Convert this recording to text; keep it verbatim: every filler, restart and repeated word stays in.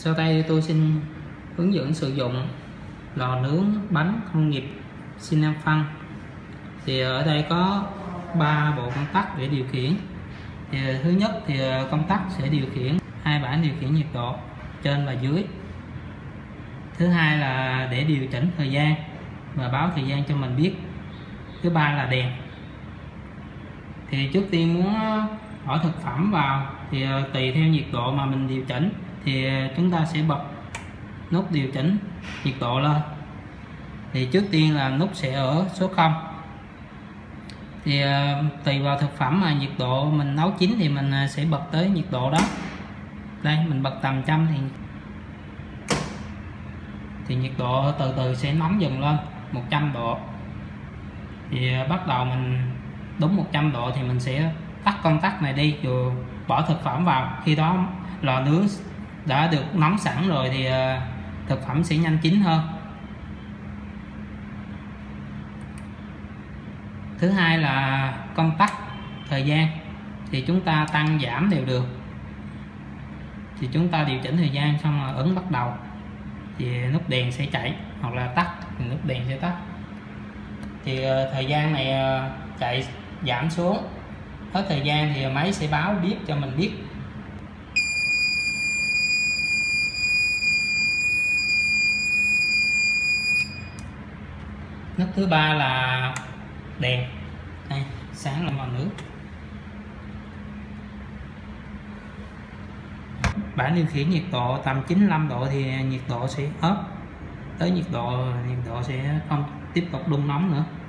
Sau đây tôi xin hướng dẫn sử dụng lò nướng bánh công nghiệp Sinopharm. Thì ở đây có ba bộ công tắc để điều khiển. Thì thứ nhất thì công tắc sẽ điều khiển hai bảng điều khiển nhiệt độ trên và dưới. Thứ hai là để điều chỉnh thời gian và báo thời gian cho mình biết. Thứ ba là đèn. Thì trước tiên muốn bỏ thực phẩm vào thì tùy theo nhiệt độ mà mình điều chỉnh thì chúng ta sẽ bật nút điều chỉnh nhiệt độ lên. Thì trước tiên là nút sẽ ở số không. Thì tùy vào thực phẩm mà nhiệt độ mình nấu chín thì mình sẽ bật tới nhiệt độ đó. Đây mình bật tầm trăm thì thì nhiệt độ từ từ sẽ nóng dần lên một trăm độ. Thì bắt đầu mình đúng một trăm độ thì mình sẽ tắt công tắc này đi rồi bỏ thực phẩm vào. Khi đó lò nướng đã được nóng sẵn rồi thì thực phẩm sẽ nhanh chín hơn. Thứ hai là công tắc thời gian, thì chúng ta tăng giảm đều được. Thì chúng ta điều chỉnh thời gian xong rồi ấn bắt đầu thì nút đèn sẽ chạy, hoặc là tắt thì nút đèn sẽ tắt. Thì thời gian này chạy giảm xuống, hết thời gian thì máy sẽ báo biết cho mình biết. Nút thứ ba là đèn. Đây, sáng là màu nước. Bảng điều khiển nhiệt độ tầm chín mươi lăm độ thì nhiệt độ sẽ ốp tới nhiệt độ nhiệt độ sẽ không tiếp tục đun nóng nữa.